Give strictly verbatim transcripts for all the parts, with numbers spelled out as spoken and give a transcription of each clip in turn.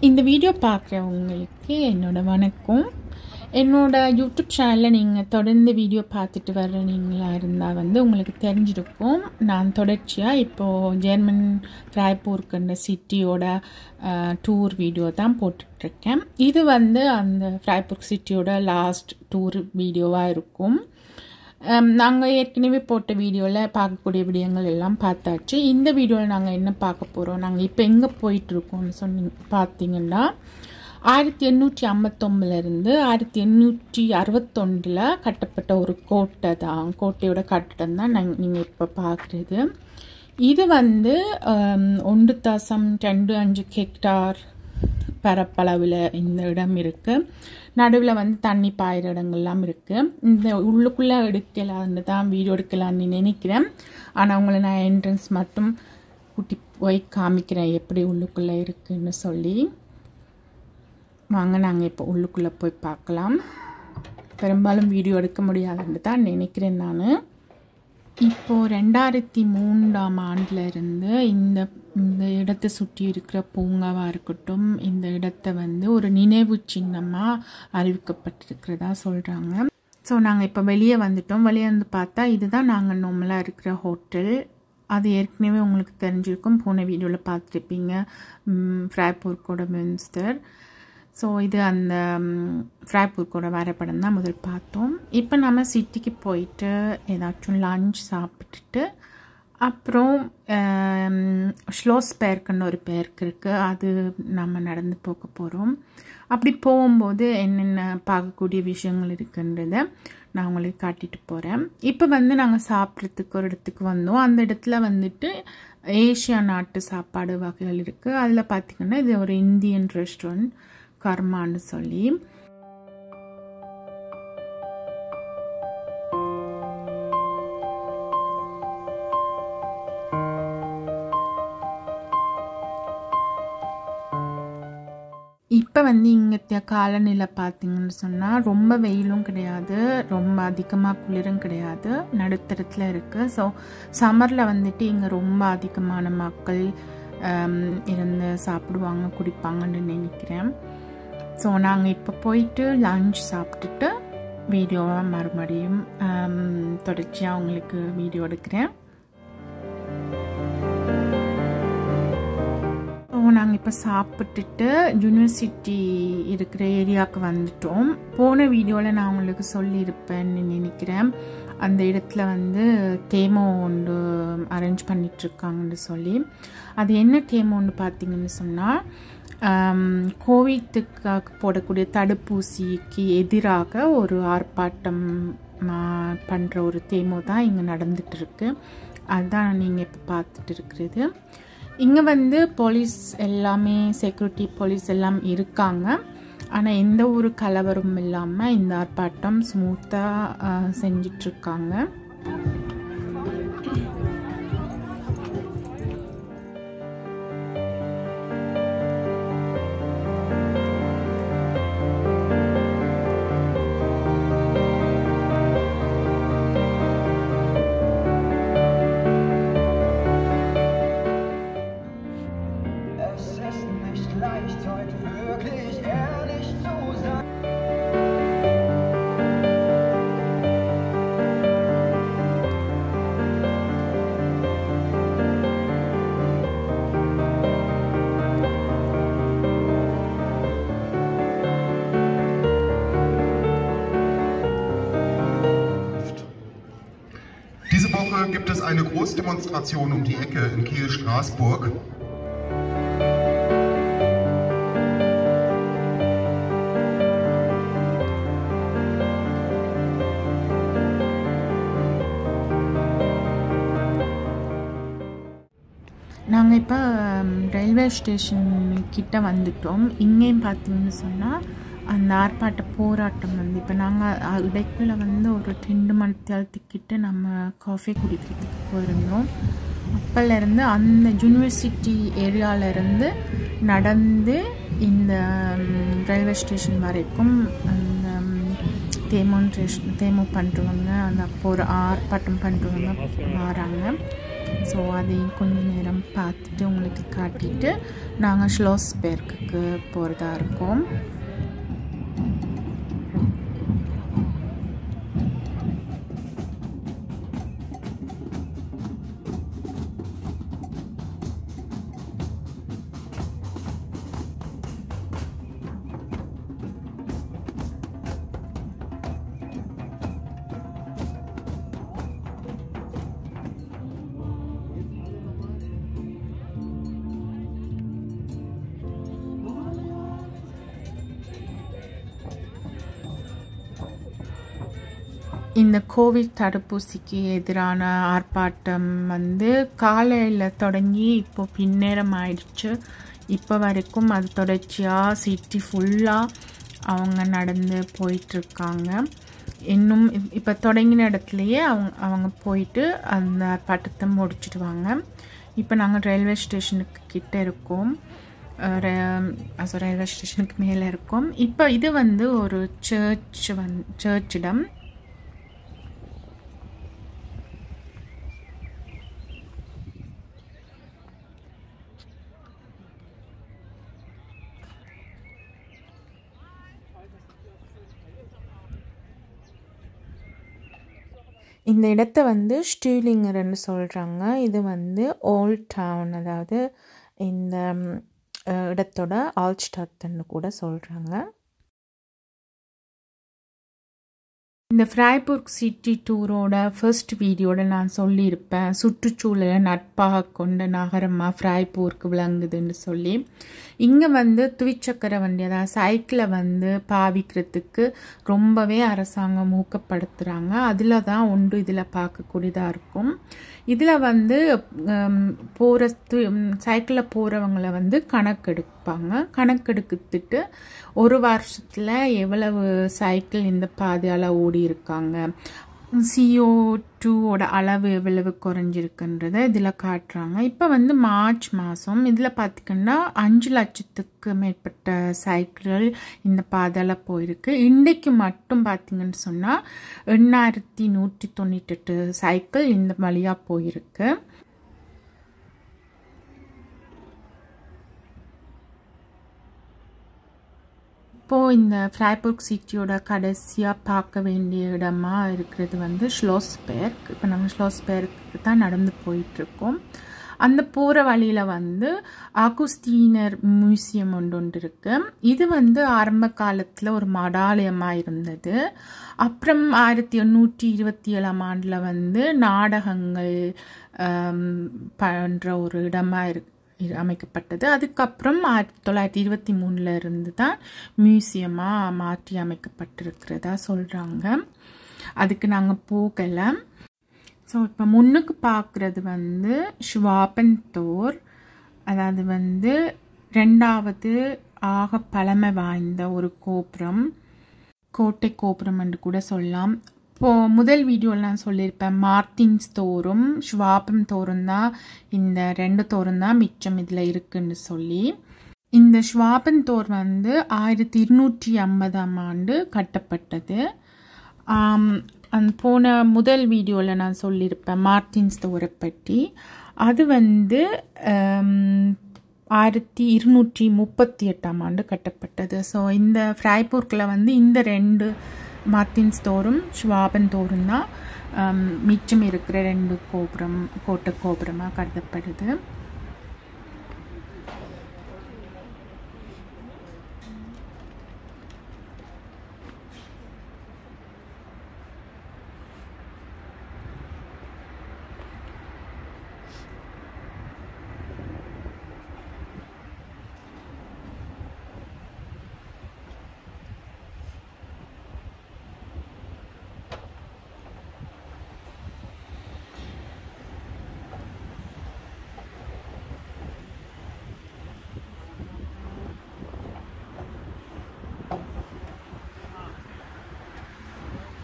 இந்த வீடியோ பார்க்குறவங்களுக்கு என்னோட வணக்கம். என்னோட யூடியூப் சேனலில் நீங்கள் தொடர்ந்து வீடியோ பார்த்துட்டு வர்ற நீங்களாக இருந்தால் வந்து உங்களுக்கு தெரிஞ்சிருக்கும். நான் தொடர்ச்சியாக இப்போது ஜெர்மன் ஃப்ரைபூர்க்குன்ற சிட்டியோட டூர் வீடியோ தான் போட்டுட்ருக்கேன். இது வந்து அந்த ஃப்ரைபூர்க் சிட்டியோட லாஸ்ட் டூர் வீடியோவாக இருக்கும். நாங்கள் ஏற்கனவே போட்ட வீடியோவில் பார்க்கக்கூடிய விடயங்கள் எல்லாம் பார்த்தாச்சு. இந்த வீடியோவில் நாங்கள் என்ன பார்க்க போகிறோம், நாங்கள் இப்போ எங்கே போயிட்டுருக்கோம்னு சொன்னி பார்த்தீங்கன்னா ஆயிரத்தி எண்ணூற்றி ஐம்பத்தொம்பதுலேருந்து ஆயிரத்தி எண்ணூற்றி அறுபத்தொன்றில் கட்டப்பட்ட ஒரு கோட்டை தான், கோட்டையோட கட்டடம் தான் நாங்கள் நீங்கள் இப்போ பார்க்குறது. இது வந்து ஒன்று தசம் ரெண்டு அஞ்சு ஹெக்டார் பரப்பளவில் இந்த இடம் இருக்குது. நடுவில் வந்து தண்ணி பாயிற இடங்கள்லாம் இருக்குது. இந்த உள்ளுக்குள்ளே எடுக்கலான்னு தான் வீடியோ எடுக்கலான்னு நினைக்கிறேன். ஆனால் உங்களை நான் என்ட்ரன்ஸ் மட்டும் கூட்டி போய் காமிக்கிறேன் எப்படி உள்ளுக்குள்ளே இருக்குதுன்னு சொல்லி. வாங்க நாங்கள் இப்போ உள்ளுக்குள்ளே போய் பார்க்கலாம். பெரும்பாலும் வீடியோ எடுக்க முடியாதுன்னு தான் நினைக்கிறேன் நான். இப்போது ரெண்டாயிரத்தி மூன்றாம் ஆண்டில் இருந்து இந்த இந்த இடத்தை சுற்றி இருக்கிற பூங்காவாக இருக்கட்டும், இந்த இடத்த வந்து ஒரு நினைவு சின்னமாக அறிவிக்கப்பட்டிருக்கிறதா சொல்கிறாங்க. ஸோ நாங்கள் இப்போ வெளியே வந்துட்டோம். வெளியே வந்து பார்த்தா இதுதான் நாங்கள் நார்மலாக இருக்கிற ஹோட்டல். அது ஏற்கனவே உங்களுக்கு தெரிஞ்சிருக்கும், போன வீடியோவில் பார்த்துருப்பீங்க, ஃப்ரைபூர்க்கோட மியூசிக்கர். ஸோ இது அந்த ஃப்ரைபூர்க்கோட வரைபடம் தான் முதல் பார்த்தோம். இப்போ நம்ம சிட்டிக்கு போயிட்டு ஏதாச்சும் லஞ்ச் சாப்பிட்டுட்டு அப்புறம் ஷ்லோஸ்பேர்க்குன்னு ஒரு பேருக்கு இருக்குது, அது நம்ம நடந்து போக போகிறோம். அப்படி போகும்போது என்னென்ன பார்க்கக்கூடிய விஷயங்கள் இருக்குன்றதை நான் உங்களுக்கு காட்டிட்டு போகிறேன். இப்போ வந்து நாங்கள் சாப்பிட்றதுக்கு ஒரு இடத்துக்கு வந்தோம். அந்த இடத்துல வந்துட்டு ஏஷியா நாட்டு சாப்பாடு வகைகள் இருக்குது. அதில் பார்த்திங்கன்னா இது ஒரு இந்தியன் ரெஸ்டாரண்ட் கர்மான்னு சொல்லி. இப்போ வந்து இங்கே காலநிலை பார்த்தீங்கன்னு சொன்னால் ரொம்ப வெயிலும் கிடையாது, ரொம்ப அதிகமாக குளிரும் கிடையாது, நடுத்தரத்தில் இருக்குது. ஸோ சம்மரில் வந்துட்டு இங்கே ரொம்ப அதிகமான மக்கள் இருந்து சாப்பிடுவாங்க குடிப்பாங்கன்னு நினைக்கிறேன். ஸோ நாங்கள் இப்போ போயிட்டு லஞ்ச் சாப்பிட்டுட்டு வீடியோவை மறுபடியும் தொடர்ச்சியாக உங்களுக்கு வீடியோ எடுக்கிறேன். ஸோ நாங்கள் இப்போ சாப்பிட்டுட்டு யூனிவர்சிட்டி இருக்கிற ஏரியாவுக்கு வந்துட்டோம். போன வீடியோவில் நான் உங்களுக்கு சொல்லியிருப்பேன்னு நினைக்கிறேன், அந்த இடத்துல வந்து டேமோ ஒன்று அரேஞ்ச் பண்ணிகிட்ருக்காங்கன்னு சொல்லி. அது என்ன டேமோன்னு பார்த்தீங்கன்னு சொன்னால், கோவிட்டுக்காக போடக்கூடிய தடுப்பூசிக்கு எதிராக ஒரு ஆர்ப்பாட்டம் பண்ணுற ஒரு தேமோ தான் இங்கே நடந்துகிட்ருக்கு. அதுதான் நீங்கள் இப்போ பார்த்துட்டு இருக்கிறது. இங்கே வந்து போலீஸ் எல்லாமே, செக்யூரிட்டி போலீஸ் எல்லாம் இருக்காங்க. ஆனால் எந்த ஒரு கலவரமும் இல்லாமல் இந்த ஆர்ப்பாட்டம் ஸ்மூத்தாக செஞ்சிட்ருக்காங்க. Diese Woche gibt es eine Großdemonstration um die Ecke in Kiel, Schlossberg. நாங்கள் இப்போ ரயில்வே ஸ்டேஷன் கிட்ட வந்துட்டோம். இங்கேயும் பார்த்தீங்கன்னு சொன்னால் அந்த ஆர்ப்பாட்ட போராட்டம் வந்து இப்போ நாங்கள் இடைக்குள்ளே வந்து ஒரு ரெண்டு மணி நேரத்துக்கிட்ட நம்ம காஃபி குடிக்கிறதுக்கு போயிருந்தோம். அப்போலேருந்து அந்த யூனிவர்சிட்டி ஏரியாவிலேருந்து நடந்து இந்த ரயில்வே ஸ்டேஷன் வரைக்கும் அந்த தேமோன் தேமோ பண்ணுறவங்க, அந்த போகிற ஆர்ப்பாட்டம் பண்ணுறவங்க வராங்க. ஸோ அதையும் கொஞ்சம் நேரம் பார்த்துட்டு உங்களுக்கு காட்டிட்டு நாங்கள் ஷ்லோஸ்பெர்க்குக்கு போகிறதா இருக்கோம். இந்த கோவிட் தடுப்பூசிக்கு எதிரான ஆர்ப்பாட்டம் வந்து காலையில் தொடங்கி இப்போ பின்னேரம் ஆயிடுச்சு. இப்போ வரைக்கும் அது தொடர்ச்சியாக சிட்டி ஃபுல்லாக அவங்க நடந்து போயிட்டுருக்காங்க. இன்னும் இப்போ தொடங்கின இடத்துலையே அவங்க அவங்க போயிட்டு அந்த ஆர்ப்பாட்டத்தை முடிச்சிடுவாங்க. இப்போ நாங்கள் ரயில்வே ஸ்டேஷனுக்கு கிட்டே இருக்கோம், ரயில்வே ஸ்டேஷனுக்கு மேலே இருக்கோம். இப்போ இது வந்து ஒரு சர்ச் வந் சர்ச்சிடம். இந்த இடத்த வந்து ஸ்டீலிங்கர்னு சொல்கிறாங்க. இது வந்து ஓல்ட் டவுன், அதாவது இந்த இடத்தோட ஆல்ஸ்டாட்ன்னு கூட சொல்கிறாங்க. இந்த ஃப்ரைபுர்க் சிட்டி டூரோட ஃபர்ஸ்ட் வீடியோட நான் சொல்லியிருப்பேன், சுற்றுச்சூழலை நட்பாக கொண்ட நகரமாக ஃப்ரைபுர்க் விளங்குதுன்னு சொல்லி. இங்கே வந்து துவிச்சக்கர வண்டி, அதாவது சைக்கிளை வந்து பாவிக்கிறதுக்கு ரொம்பவே அரசாங்கம் ஊக்கப்படுத்துகிறாங்க. அதில் தான் ஒன்று இதில் பார்க்கக்கூடியதாக இருக்கும். இதில் வந்து போகிற து சைக்கிளில் போகிறவங்கள வந்து கணக்கெடுப்பாங்க. கணக்கெடுத்துட்டு ஒரு வருஷத்தில் எவ்வளவு சைக்கிள் இந்த பாதையால் ஓடி இருக்காங்க, சிஓ டூவோட அளவு எவ்வளவு குறைஞ்சிருக்குன்றதை இதில் காட்டுறாங்க. இப்போ வந்து மார்ச் மாதம் இதில் பார்த்திங்கன்னா அஞ்சு லட்சத்துக்கு மேற்பட்ட சைக்கிள்கள் இந்த பாதையில் போயிருக்கு. இன்றைக்கு மட்டும் பார்த்திங்கன்னு சொன்னால் எண்ணாயிரத்தி நூற்றி தொண்ணூற்றெட்டு சைக்கிள் இந்த வழியாக போயிருக்கு. இப்போது இந்த ஃப்ரைபுர்க் சிட்டியோட கடைசியாக பார்க்க வேண்டிய இடமா இருக்கிறது வந்து ஷ்லோஸ்பெர்க். இப்போ நம்ம ஷ்லோஸ்பெர்க்கு தான் நடந்து போயிட்டுருக்கோம். அந்த போகிற வழியில் வந்து ஆகுஸ்தீனர் மியூசியம் ஒன்று ஒன்று இருக்குது. இது வந்து ஆரம்ப காலத்தில் ஒரு மடாலயமாக இருந்தது. அப்புறம் ஆயிரத்தி எண்ணூற்றி இருபத்தி ஏழாம் ஆண்டில் வந்து நாடகங்கள் பண்ணுற ஒரு இடமாக இருக்கு அமைக்கப்பட்டது. அதுக்கப்புறம் ஆயிரத்தி தொள்ளாயிரத்தி இருபத்தி மூணில் இருந்து தான் மியூசியமாக மாற்றி அமைக்கப்பட்டிருக்கிறதா சொல்கிறாங்க. அதுக்கு நாங்கள் போகலை. ஸோ இப்போ முன்னுக்கு பார்க்குறது வந்து ஷ்வாபன்தோர், அதாவது வந்து ரெண்டாவது ஆக பழமை வாய்ந்த ஒரு கோபுரம், கோட்டை கோபுரம் என்று கூட சொல்லலாம். இப்போது முதல் வீடியோவில் நான் சொல்லியிருப்பேன், மார்டின்ஸ் தோறும் ஷ்வாபம் தோறும் தான் இந்த ரெண்டு தோறும் தான் மிச்சம் இதில் இருக்குன்னு சொல்லி. இந்த ஷ்வாபன் தோர் வந்து ஆயிரத்தி இருநூற்றி ஐம்பதாம் ஆண்டு கட்டப்பட்டது. அந்த போன முதல் வீடியோவில் நான் சொல்லியிருப்பேன் மார்டின்ஸ் தோரை பற்றி. அது வந்து ஆயிரத்தி இருநூற்றி முப்பத்தி எட்டாம் ஆண்டு கட்டப்பட்டது. ஸோ இந்த ஃப்ரைபுர்க்கில் வந்து இந்த ரெண்டு மார்டின்ஸ் தோறும் ஷ்வாபன் தோறும் தான் மிச்சம் இருக்கிற ரெண்டு கோபுரம் கோட்டை கோபுரமாக கருதப்படுது.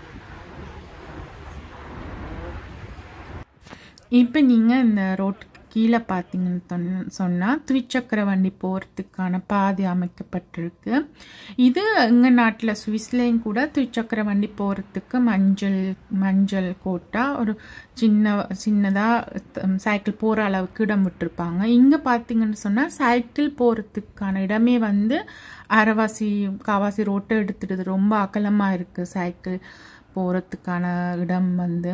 இப்போ நீங்கள் இந்த ரோட்டுக்கு கீழே பார்த்தீங்கன்னு சொன்னால் துவிச்சக்கர வண்டி போகிறதுக்கான பாதை அமைக்கப்பட்டிருக்கு. இது எங்கள் நாட்டில் சுவிஸ்லேயும் கூட துவிச்சக்கர வண்டி போகிறதுக்கு மஞ்சள் மஞ்சள் கோட்டா ஒரு சின்ன சின்னதாக சைக்கிள் போகிற அளவுக்கு இடம் விட்டுருப்பாங்க. இங்கே பார்த்தீங்கன்னு சொன்னால் சைக்கிள் போகிறதுக்கான இடமே வந்து அரைவாசி காவாசி ரோட்டை எடுத்துடுது. ரொம்ப அகலமாக இருக்குது சைக்கிள் போகிறதுக்கான இடம் வந்து.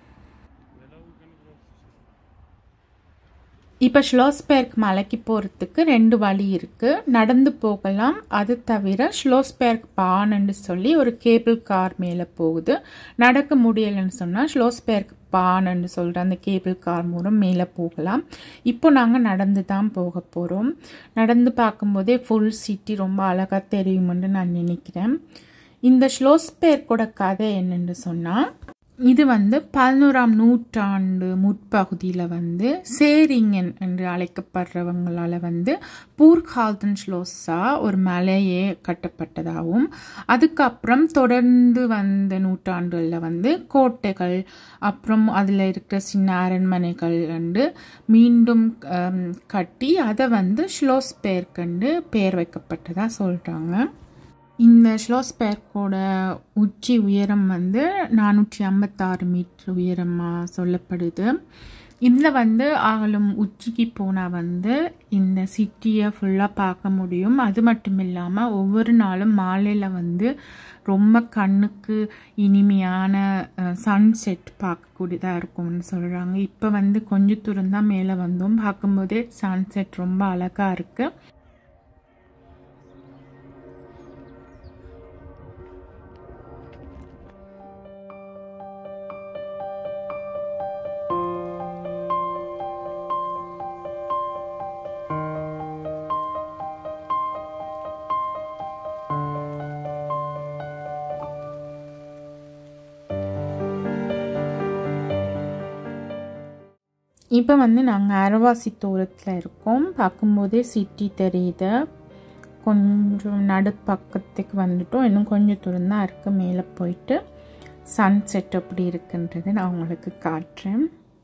இப்போ ஷ்லோஸ்பெர்க் மலைக்கு போகிறதுக்கு ரெண்டு வழி இருக்குது. நடந்து போகலாம். அது தவிர ஷ்லோஸ்பெர்க் பான்னு சொல்லி ஒரு கேபிள் கார் மேலே போகுது. நடக்க முடியலைன்னு சொன்னால் ஷ்லோஸ்பெர்க் பான்னு சொல்கிற அந்த கேபிள் கார் மூலம் மேலே போகலாம். இப்போ நாங்கள் நடந்து தான் போக போகிறோம். நடந்து பார்க்கும்போதே ஃபுல் சிட்டி ரொம்ப அழகாக தெரியுமென்று நான் நினைக்கிறேன். இந்த ஷ்லோஸ்பெர்க்கோட கதை என்னென்னு சொன்னால், இது வந்து பதினோராம் நூற்றாண்டு முற்பகுதியில் வந்து சேரிங்கன் என்று அழைக்கப்படுறவங்களால் வந்து பூர்கால்டன் ஷ்லோஸா ஒரு மலையே கட்டப்பட்டதாகவும், அதுக்கப்புறம் தொடர்ந்து வந்த நூற்றாண்டுகளில் வந்து கோட்டைகள் அப்புறம் அதில் இருக்கிற சின்ன அரண்மனைகள் வந்து மீண்டும் கட்டி அதை வந்து ஷ்லோஸ்பெர்க் என்று பெயர் வைக்கப்பட்டதாக சொல்கிறாங்க. இந்த ஷ்லோஸ்பெர்க்கோட உச்சி உயரம் வந்து நானூற்றி ஐம்பத்தாறு மீட்டர் உயரமாக சொல்லப்படுது. இதில் வந்து ஆகலும் உச்சிக்கு போனால் வந்து இந்த சிட்டியை ஃபுல்லாக பார்க்க முடியும். அது மட்டும் இல்லாமல் ஒவ்வொரு நாளும் மாலையில் வந்து ரொம்ப கண்ணுக்கு இனிமையான சன்செட் பார்க்கக்கூடியதாக இருக்கும்னு சொல்கிறாங்க. இப்போ வந்து கொஞ்சம் தூரம் தான் மேலே வந்தோம். பார்க்கும்போதே சன்செட் ரொம்ப அழகாக இருக்குது. இப்போ வந்து நாங்கள் அரவாசி தூரத்தில் இருக்கோம். பார்க்கும்போதே சிட்டி தெரியுது. கொஞ்சம் நடு பக்கத்துக்கு வந்துட்டோம். இன்னும் கொஞ்சம் தூரம் தான் இருக்குது. மேலே போயிட்டு சன்செட் எப்படி இருக்குன்றது நான் உங்களுக்கு காட்டுறேன்.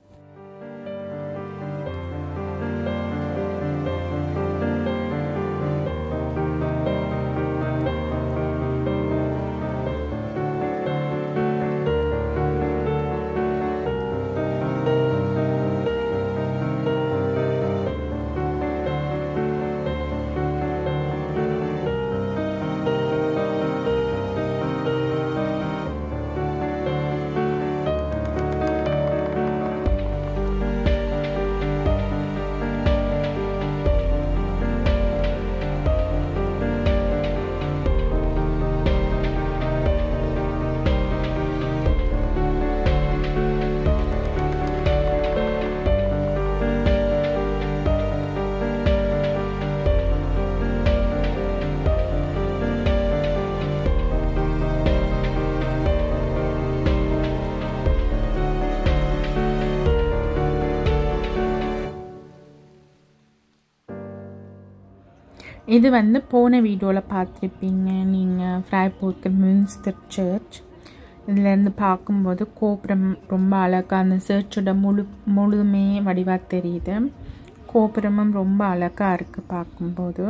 இது வந்து போன வீடியோவில் பார்த்துருப்பீங்க நீங்கள் ஃப்ரைபோர்க் மியூன்ஸ்டர் சர்ச். இதுலேருந்து பார்க்கும்போது கோபுரம் ரொம்ப அழகாக அந்த சர்ச்சோட முழு முழுதுமே வடிவாக தெரியுது. கோபுரமும் ரொம்ப அழகாக இருக்குது பார்க்கும்போது.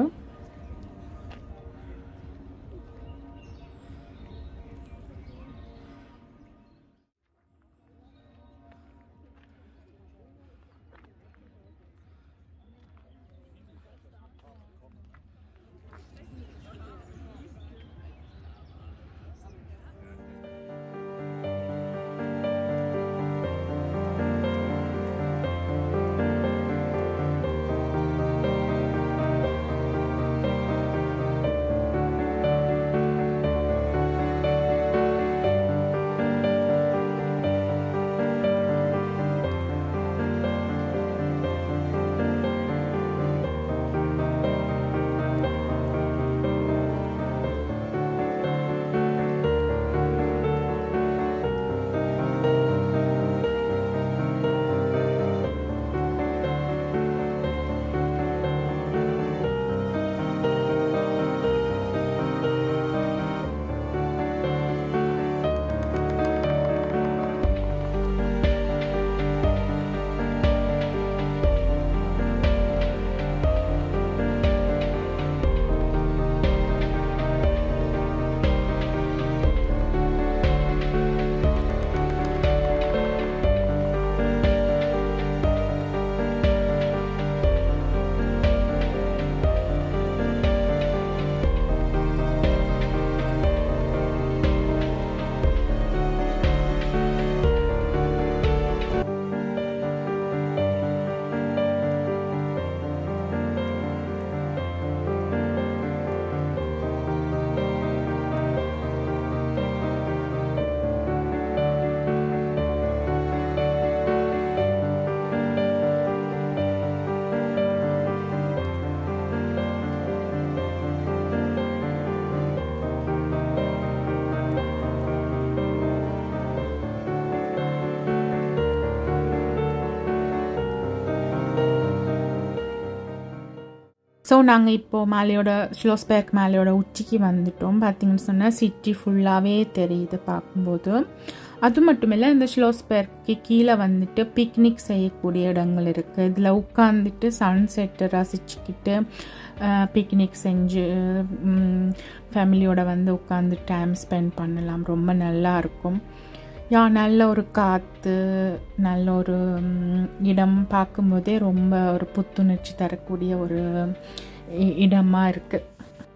ஸோ நாங்கள் இப்போது மேலையோட ஷ்லோஸ்பெர்க் மேலையோட உச்சிக்கு வந்துட்டோம். பார்த்திங்கன்னு சொன்னால் சிட்டி ஃபுல்லாகவே தெரியுது பார்க்கும்போது. அது மட்டும் இல்லை, இந்த ஷ்லோஸ்பெர்க்கு கீழே வந்துட்டு பிக்னிக் செய்யக்கூடிய இடங்கள் இருக்குது. இதில் உட்காந்துட்டு சன்செட்டை ரசிச்சுக்கிட்டு பிக்னிக் செஞ்சு ஃபேமிலியோட வந்து உட்காந்து டைம் ஸ்பெண்ட் பண்ணலாம். ரொம்ப நல்லா இருக்கும். யா நல்ல ஒரு காற்று, நல்ல ஒரு இடம் பார்க்கும்போதே ரொம்ப ஒரு புத்துணர்ச்சி தரக்கூடிய ஒரு இடமாக இருக்குது.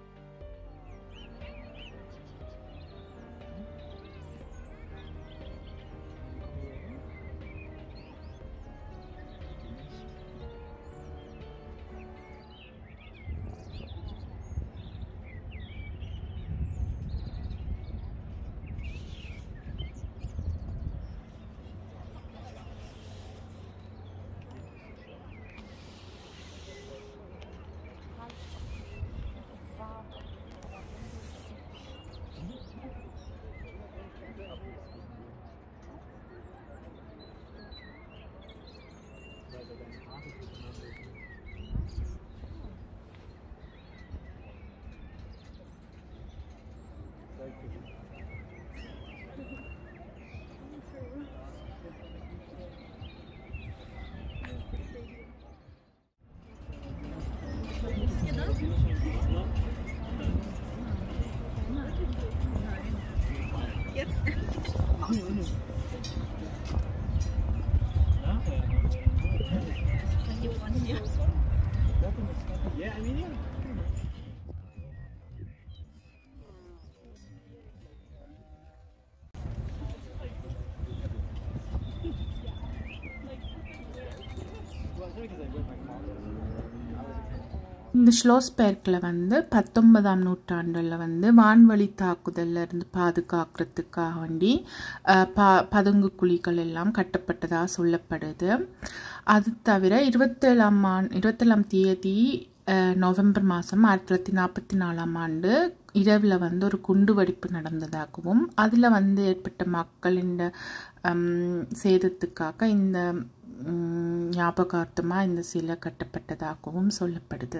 இந்த ஷ்லோஸ்பெர்க்கில் வந்து பத்தொன்பதாம் நூற்றாண்டில் வந்து வான்வழி தாக்குதலில் இருந்து பாதுகாக்கிறதுக்காக வேண்டி பா பதுங்கு குழிகள் எல்லாம் கட்டப்பட்டதாக சொல்லப்படுது. அது தவிர இருபத்தேழாம் ஆண்டு இருபத்தேழாம் தேதி நவம்பர் மாதம் ஆயிரத்தி தொள்ளாயிரத்தி நாற்பத்தி நாலாம் ஆண்டு இரவில் வந்து ஒரு குண்டு வெடிப்பு நடந்ததாகவும் அதில் வந்து ஏற்பட்ட மக்களின் சேதத்துக்காக இந்த ஞாபகார்த்தமாக இந்த சிலை கட்டப்பட்டதாகவும் சொல்லப்படுது.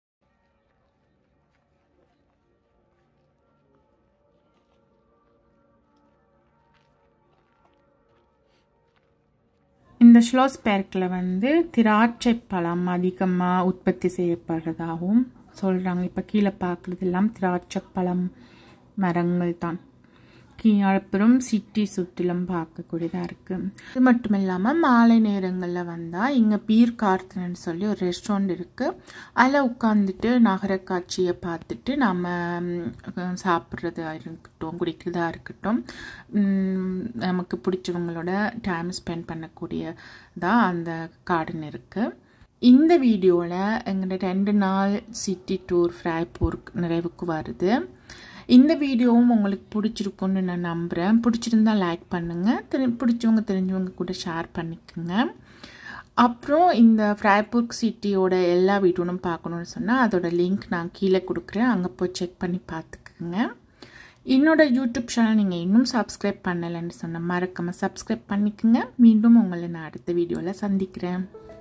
இந்த ஷ்லோஸ்பெர்க்கில் வந்து திராட்சை பழம் அதிகமாக உற்பத்தி செய்யப்படுறதாகவும் சொல்கிறாங்க. இப்போ கீழே பார்க்குறது எல்லாம் திராட்சை பழம் மரங்கள் தான். அப்புறம் சிட்டி சுற்றிலும் பார்க்கக்கூடியதாக இருக்குது. இது மட்டும் இல்லாமல் மாலை நேரங்களில் வந்தால் இங்கே பீர் கார்த்தன்னு சொல்லி ஒரு ரெஸ்டாரண்ட் இருக்குது. அதில் உட்காந்துட்டு நகர காட்சியை பார்த்துட்டு நம்ம சாப்பிட்றதா இருக்கட்டும், குடிக்கிறதா இருக்கட்டும், நமக்கு பிடிச்சவங்களோட டைம் ஸ்பெண்ட் பண்ணக்கூடியதாக அந்த கார்டன் இருக்குது. இந்த வீடியோவில் எங்களோட ரெண்டு நாள் சிட்டி டூர் ஃப்ரைபூர்க் நிறைவுக்கு வருது. இந்த வீடியோவும் உங்களுக்கு பிடிச்சிருக்குன்னு நான் நம்புகிறேன். பிடிச்சிருந்தா லைக் பண்ணுங்கள், தெரி பிடிச்சவங்க தெரிஞ்சவங்க கூட ஷேர் பண்ணிக்கோங்க. அப்புறம் இந்த ஃப்ரைபூர்க் சிட்டியோட எல்லா வீடியோனும் பார்க்கணுன்னு சொன்னால் அதோட லிங்க் நான் கீழே கொடுக்குறேன், அங்கே போய் செக் பண்ணி பார்த்துக்குங்க. என்னோட யூடியூப் சேனல் நீங்கள் இன்னும் சப்ஸ்கிரைப் பண்ணலைன்னு சொன்னால் மறக்காமல் சப்ஸ்கிரைப் பண்ணிக்கோங்க. மீண்டும் உங்களை நான் அடுத்த வீடியோவில் சந்திக்கிறேன்.